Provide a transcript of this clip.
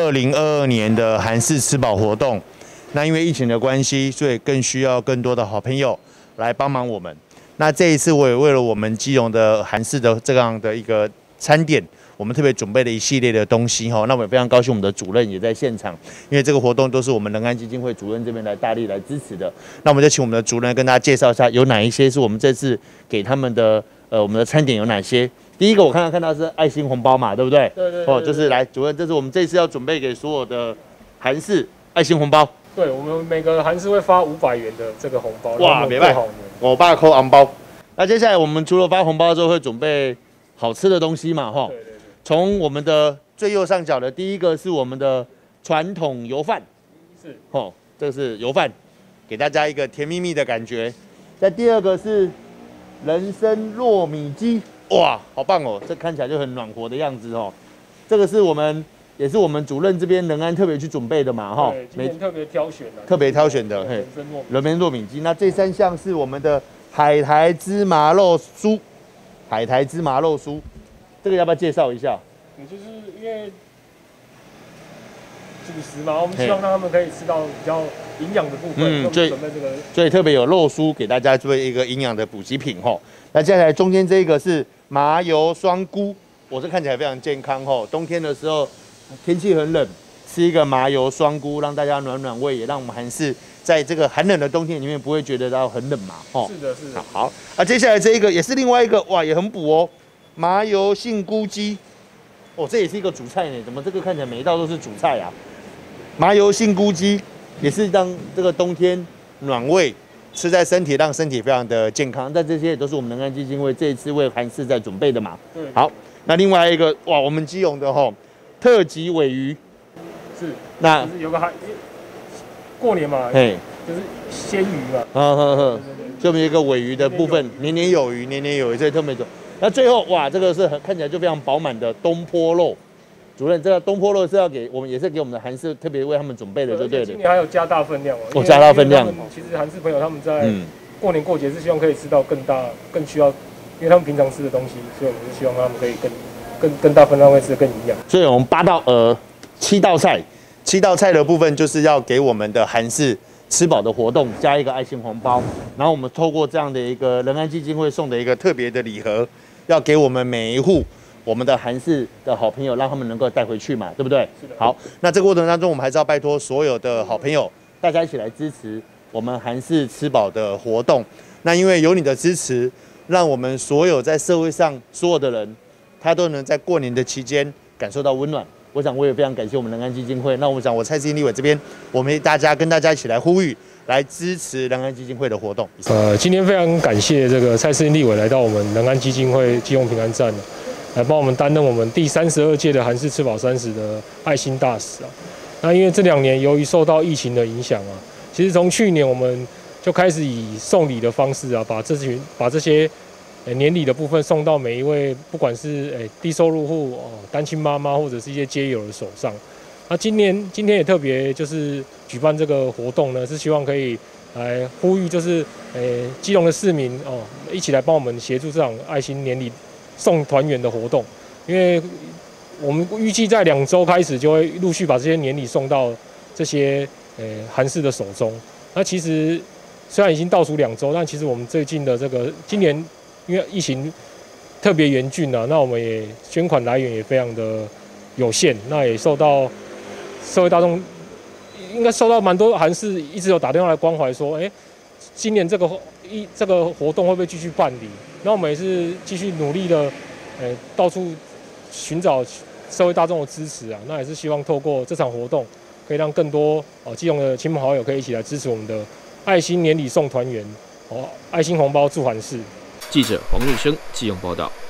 2022年的韩式吃饱活动。那因为疫情的关系，所以更需要更多的好朋友来帮忙我们。那这一次我也为了我们基隆的韩式的这样的一个餐点，我们特别准备了一系列的东西哈。那我也非常高兴，我们的主任也在现场，因为这个活动都是我们仁安基金会主任这边来大力来支持的。那我们就请我们的主任跟大家介绍一下，有哪一些是我们这次给他们的我们的餐点有哪些？第一个我看到是爱心红包嘛，对不对？ 对。 哦，就是来主任，这是我们这次要准备给所有的韩式爱心红包。 对，我们每个韩式会发500元的这个红包。 哇，别办，我爸扣红包。那接下来我们除了发红包之后，会准备好吃的东西嘛，哈。对。从我们的最右上角的第一个是我们的传统油饭，是，哦，这是油饭，给大家一个甜蜜蜜的感觉。在第二个是人参糯米鸡，哇，好棒哦！这看起来就很暖和的样子哦。这个是也是我们主任这边仁安特别去准备的嘛，哈。 对，今天特别挑选的。 特别挑选的，嘿，人参糯米鸡。那这3项是我们的海苔芝麻肉酥，海苔芝麻肉酥，这个要不要介绍一下？ 就是因为主食嘛，我们希望让他们可以吃到比较营养的部分，准备这个， 所以特别有肉酥给大家作为一个营养的补给品哈。那接下来中间这个是麻油双菇，我这看起来非常健康哈。冬天的时候天气很冷，吃一个麻油双菇，让大家暖暖胃，也让我们韩式在这个寒冷的冬天里面不会觉得到很冷嘛。哈， 是的，是的。 好，接下来这一个也是另外一个，哇，也很补哦，麻油杏菇鸡。哦，这也是一个主菜呢，怎么这个看起来每一道都是主菜啊？麻油杏菇鸡也是让这个冬天暖胃，吃在身体，让身体非常的健康。但这些也都是我们仁安基金会这一次为韩式在准备的嘛。对。好，那另外一个，哇，我们基隆的特级鲔鱼，是，那就是有个过年嘛，嘿，就是鲜鱼嘛。 就我们有一个鲔鱼的部分，年年有余，年年有余，这特别多。那最后，哇，这个是看起来就非常饱满的东坡肉。主任，这个东坡肉是要给我们，也是给我们的韩式特别为他们准备的，对不对？ 今年还有加大分量哦。 加大分量。 其实韩式朋友他们在过年过节是希望可以吃到更需要，因为他们平常吃的东西，所以我们是希望他们可以更大分量，会吃得更营养。 所以我们7道菜，7道菜的部分就是要给我们的韩式吃饱的活动加一个爱心红包，然后我们透过这样的一个仁安基金会送的一个特别的礼盒，要给我们每一户我们的韩式的好朋友，让他们能够带回去嘛，对不对？是的。好，那这个过程当中，我们还是要拜托所有的好朋友，大家一起来支持我们韩式吃饱的活动。那因为有你的支持，让我们所有在社会上所有的人，他都能在过年的期间感受到温暖。我想我也非常感谢我们仁安基金会。那我想我蔡世英立委这边，我们跟大家一起来呼吁，来支持仁安基金会的活动。 今天非常感谢这个蔡世英立委来到我们仁安基金会基隆平安站，来帮我们担任我们第32届的韩式吃饱30的爱心大使啊。那因为这2年由于受到疫情的影响啊，其实从去年我们就开始以送礼的方式啊，把这些年礼的部分送到每一位不管是低收入户、单亲妈妈或者是一些街友的手上。那今天也特别就是举办这个活动呢，是希望可以来呼吁，就是基隆的市民一起来帮我们协助这场爱心年礼送团圆的活动。因为我们预计在2周开始就会陆续把这些年礼送到这些韩式的手中。那其实虽然已经倒数2周，但其实我们最近的今年因为疫情特别严峻啊，那我们也捐款来源也非常的有限，那也受到社会大众应该受到蛮多韩式一直有打电话来关怀说，今年这个活动会不会继续办理？那我们也是继续努力的，到处寻找社会大众的支持啊。那也是希望透过这场活动，可以让更多基隆的亲朋好友可以一起来支持我们的爱心年礼送团圆，爱心红包助韩式。 记者黄瑞生基隆报道。